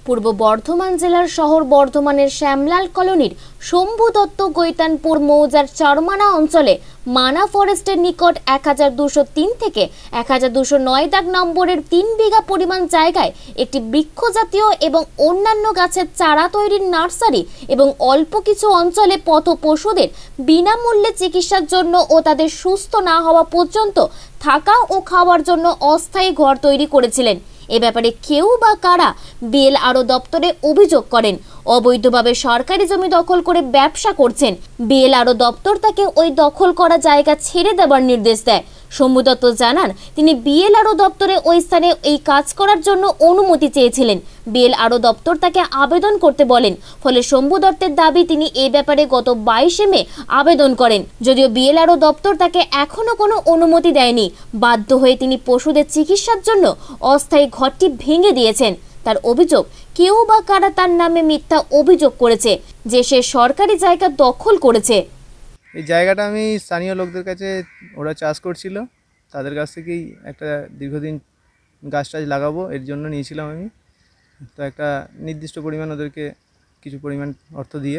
পূর্ব বর্ধমান জেলার শহর বর্ধমানের শ্যামলাল কলোনির শম্ভু দত্ত গৈতানপুর মৌজার চারমানা অঞ্চলে মানা ফরেস্টের নিকট 1203 থেকে 1209 দাগ নম্বরের 3 বিঘা পরিমাণ জায়গায় একটি বৃক্ষজাতীয় এবং অন্যান্য গাছের চারা তৈরির নার্সারি এবং অল্প কিছু অঞ্চলে পথ পশুদের বিনামূল্যে চিকিৎসার জন্য ও তাদের সুস্থ না হওয়া পর্যন্ত থাকা ও খাওয়ার জন্য অস্থায়ী ঘর তৈরি করেছিলেন। এ ব্যাপারে কেউ বা কারা বিএলআরও দপ্তরে অভিযোগ করেন অবৈধভাবে সরকারি জমি দখল করে ব্যবসা করছেন। বিএলআরও দপ্তর তাকে ওই দখল করা জায়গা ছেড়ে দেওয়ার নির্দেশ দেয়। শম্ভু দত্ত জানান, তিনি বিএলআরও দপ্তরে ওই স্থানে এই কাজ করার জন্য অনুমতি চেয়েছিলেন। বিএলআরও দপ্তর তাকে আবেদন করতে বলেন। ফলে শম্ভু দত্তের দাবি, তিনি এই ব্যাপারে গত 22 মে আবেদন করেন। যদিও বিএলআরও দপ্তর তাকে এখনো কোনো অনুমতি দেয়নি। বাধ্য হয়ে তিনি পশুদের চিকিৎসার জন্য অস্থায়ী ঘরটি ভেঙে দিয়েছেন। তার অভিযোগ, কেউ বা কারা তার নামে মিথ্যা অভিযোগ করেছে যে সে সরকারি জায়গা দখল করেছে। এই জায়গাটা আমি স্থানীয় লোকদের কাছে, ওরা চাষ করছিল, তাদের কাছ থেকেই একটা দীর্ঘদিন গাছ টাছ লাগাবো এর জন্য নিয়েছিলাম আমি। তো একটা নির্দিষ্ট পরিমাণ ওদেরকে কিছু পরিমাণ অর্থ দিয়ে,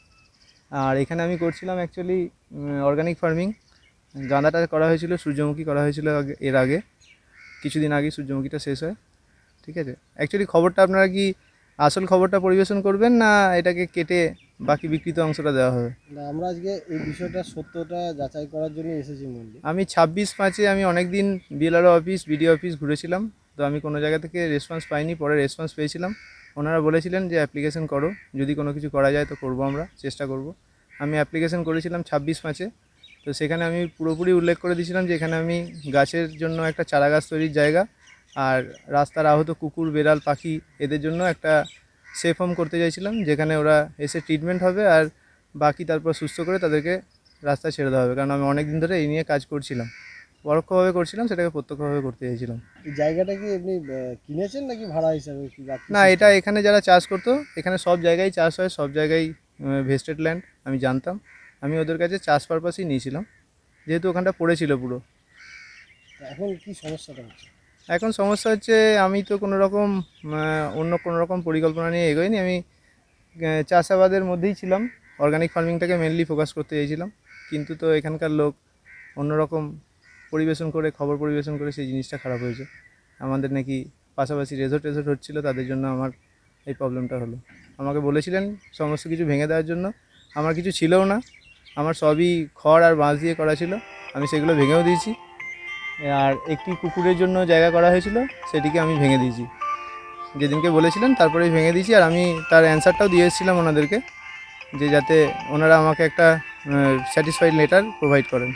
আর এখানে আমি করছিলাম অ্যাকচুয়ালি অর্গানিক ফার্মিং। গাঁদাটা করা হয়েছিল, সূর্যমুখী করা হয়েছিল এর আগে, কিছুদিন আগে সূর্যমুখীটা শেষ হয়। ঠিক আছে, অ্যাকচুয়ালি খবরটা আপনারা কি আসল খবরটা পরিবেশন করবেন না এটাকে কেটে বাকি বিকৃত অংশটা দেওয়া হবে? আমরা আজকে এই বিষয়টা সত্যটা যাচাই করার জন্য এসেছি মূল্যে। আমি 26/5 আমি অনেক দিন বিএলআরও অফিস, বিডিও অফিস ঘুরেছিলাম, তো আমি কোনো জায়গা থেকে রেসপন্স পাইনি। পরে রেসপন্স পেয়েছিলাম, ওনারা বলেছিলেন যে অ্যাপ্লিকেশন করো, যদি কোনো কিছু করা যায় তো করবো, আমরা চেষ্টা করব। আমি অ্যাপ্লিকেশন করেছিলাম 26/5। তো সেখানে আমি পুরোপুরি উল্লেখ করে দিয়েছিলাম যে এখানে আমি গাছের জন্য একটা চারা গাছ তৈরির জায়গা, আর রাস্তার আহত কুকুর, বেড়াল, পাখি এদের জন্য একটা সেফ হোম করতে চাইছিলাম, যেখানে ওরা এসে ট্রিটমেন্ট হবে আর বাকি তারপর সুস্থ করে তাদেরকে রাস্তায় ছেড়ে দেওয়া হবে। কারণ আমি অনেক দিন ধরে এই নিয়ে কাজ করছিলাম, পরোক্ষভাবে করছিলাম, সেটাকে প্রত্যক্ষভাবে করতে চাইছিলাম। এই জায়গাটা কি আপনি কিনেছেন নাকি ভাড়া হিসাবে? না, এটা এখানে যারা চাষ করতো, এখানে সব জায়গায় চাষ হয়, সব জায়গায় ভেস্টেড ল্যান্ড, আমি জানতাম। আমি ওদের কাছে চাষ পারপাসই নিয়েছিলাম, যেহেতু ওখানটা পড়েছিল পুরো। এখন কি সমস্যাটা হচ্ছে? এখন সমস্যা হচ্ছে, আমি তো কোনো রকম অন্য কোনো রকম পরিকল্পনা নিয়ে এগোইনি। আমি চাষাবাদের মধ্যেই ছিলাম, অর্গানিক ফার্মিংটাকে মেনলি ফোকাস করতে চাইছিলাম। কিন্তু তো এখানকার লোক অন্যরকম পরিবেশন করে, খবর পরিবেশন করে সেই জিনিসটা খারাপ হয়েছে। আমাদের নাকি পাশাপাশি রেজর্ট হচ্ছিলো, তাদের জন্য আমার এই প্রবলেমটা হলো। আমাকে বলেছিলেন সমস্ত কিছু ভেঙে দেওয়ার জন্য, আমার কিছু ছিলও না, আমার সবই খড় আর বাঁশ দিয়ে করা ছিল, আমি সেগুলো ভেঙেও দিয়েছি। আর একটি কুকুরের জন্য জায়গা করা হয়েছিল, সেটিকে আমি ভেঙে দিয়েছি, যেদিনকে বলেছিলেন তারপরেই ভেঙে দিয়েছি। আর আমি তার অ্যান্সারটাও দিয়ে এসেছিলাম ওনাদেরকে, যে যাতে ওনারা আমাকে একটা স্যাটিসফাইড লেটার প্রোভাইড করেন।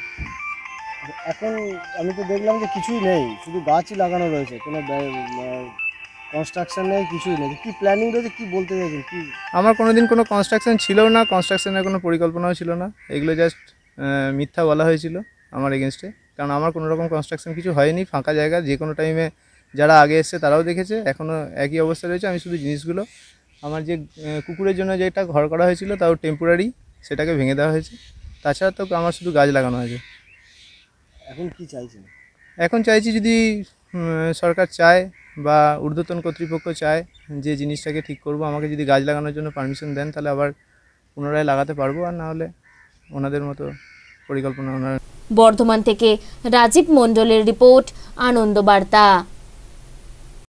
এখন আমি তো দেখলাম যে কিছুই নেই, শুধু গাছই লাগানো রয়েছে, কোনো কনস্ট্রাকশন নেই, কিছুই নেই। কি প্ল্যানিং রয়েছে, কি বলতে চাইছেন? কি আমার কোনোদিন কোনো কনস্ট্রাকশন ছিল না, কনস্ট্রাকশনের কোনো পরিকল্পনাও ছিল না। এগুলো জাস্ট মিথ্যা বলা হয়েছিল আমার এগেনস্টে, কারণ আমার কোনো রকম কনস্ট্রাকশন কিছু হয়নি। ফাঁকা জায়গা, যে কোনো টাইমে যারা আগে এসছে তারাও দেখেছে, এখনও একই অবস্থা রয়েছে। আমি শুধু জিনিসগুলো, আমার যে কুকুরের জন্য যেটা ঘর করা হয়েছিল তাও টেম্পোরারি, সেটাকে ভেঙে দেওয়া হয়েছে। তাছাড়া তো আমার শুধু গাছ লাগানো হয়েছে। এখন কি চাইছেন? এখন চাইছি, যদি সরকার চায় বা ঊর্ধ্বতন কর্তৃপক্ষ চায় যে জিনিসটাকে ঠিক করব, আমাকে যদি গাছ লাগানোর জন্য পারমিশন দেন, তাহলে আবার পুনরায় লাগাতে পারবো, আর না হলে ওনাদের মতো পরিকল্পনা ওনারা। বর্ধমান থেকে রাজীব মণ্ডলের রিপোর্ট, আনন্দ বার্তা।